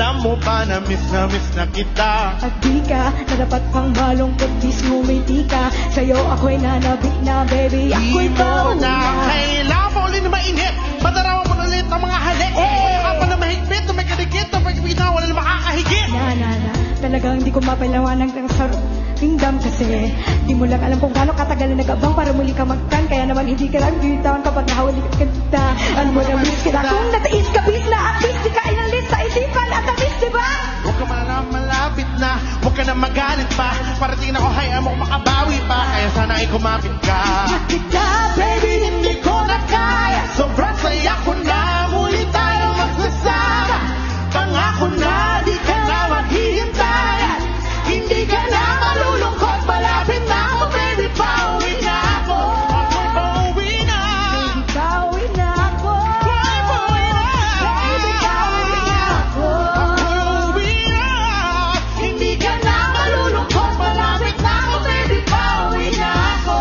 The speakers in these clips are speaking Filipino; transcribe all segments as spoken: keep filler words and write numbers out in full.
Alam mo ba na miss na miss na kita? At di ka na dapat pang malungkot, mismo may di ka. Sa'yo ako'y nanabik na, baby. Ako'y Di mo baon na na. kailangan mo ulit na mainit. Padarawan mo ulit ang mga halik. Eh! Kaya ka pa na mahigpit, na may kadikit, na pag-ibig na wala na makakahigit. Na, na, na. Talagang hindi ko mapalawanag ng sarap tingdam kasi di mo lang alam kung gaano katagal na nag-abang para muli ka magkan. Kaya naman hindi ka lang bitawan kapag nahawali ka kanta. Ano mo na miss kita kung natiis ka bis na at bis di ka inalis sa isipan at nabis, diba? Huwag ka man na malapit na, huwag ka na magalit pa. Parating na ko, hayaan mo makabawi pa. Kaya sana ay kumapit ka. Kita, Baby, hindi ko na kaya. Sobrang saya ko na, muli tayo magsasama. Pangako na, di ka na maghihintayan. Hindi ka na malulungkot, malapit na ako, baby, pauwi na ako. Ako'y pauwi na. pauwi na ako. Ako'y pauwi na. Baby, pauwi na ako. Ako'y pauwi na. Hindi ka na malulungkot, malapit na ako, baby, pauwi na ako.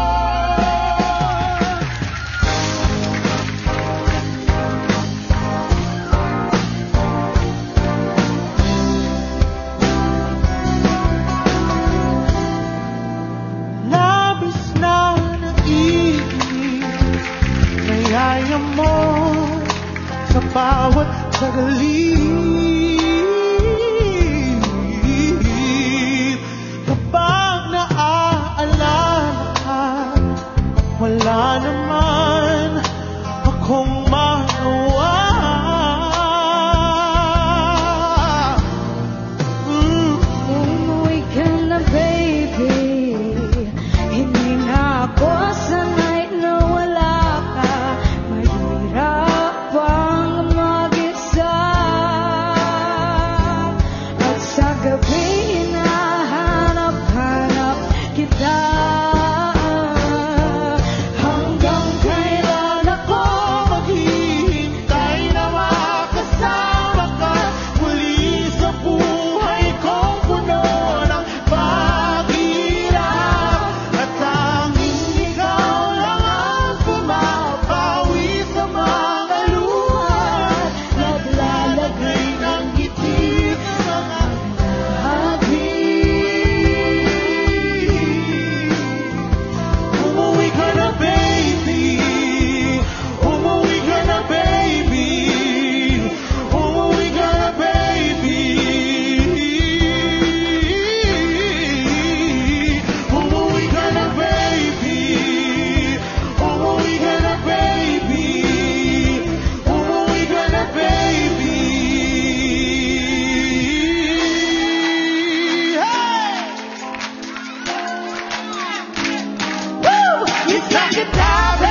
Labis na nag-ibig, nayaya mo sa bawat sagalit. Kapag naaalala ka, wala naman akong magawa. Mm. Umuwi ka na, baby. Hindi na ako sanay na wala ka. Mahirap ang mag-isa. At sa gabi hinahanap-hanap kita. Hanggang kailan ako maghihintay na makasama ka muli sa buhay kong puno ng paghihirap. At tanging ikaw lang ang pumapawi sa mga luha, naglalagay ng ngiti sa mga hati. Umuwi ka na, baby. Umuwi ka na, baby. Umuwi ka na, baby. Umuwi ka na, baby. Umuwi ka na, baby. Umuwi ka na, baby. Hey! Woo! You suck it down,